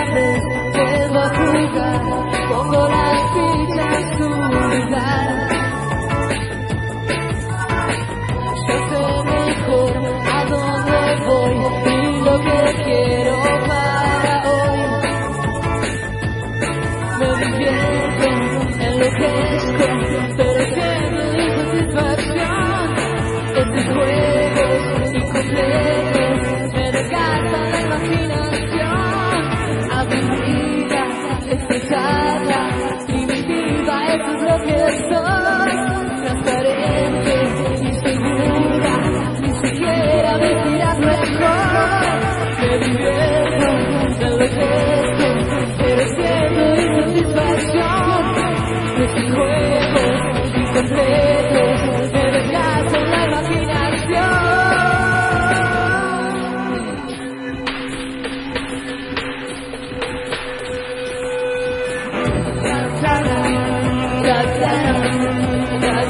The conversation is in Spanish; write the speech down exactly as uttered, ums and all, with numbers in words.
siempre vuelvo a jugar, pongo las fichas en su lugar. Yo sé mejor a dónde voy y lo que quiero para hoy. Me divierto, enloquezco, pero siento insatisfacción. Estos juegos incompletos me desgastan la imaginación. Aburrida, estresada, primitiva, eso es lo que soy. Transparente, insegura, ni siquiera me tiras mejor. Me divierto, me enloquezco, pero siento insatisfacción. Estos juegos incompletos me desgastan la imaginación. Da, da, da, da, da.